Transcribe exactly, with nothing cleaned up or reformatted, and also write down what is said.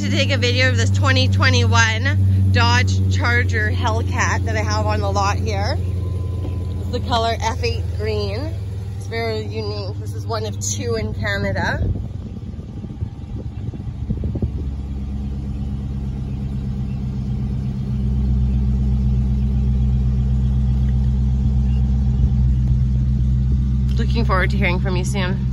to take a video of this twenty twenty-one Dodge Charger Hellcat that I have on the lot here. It's the color F eight green. It's very unique. This is one of two in Canada. Looking forward to hearing from you soon.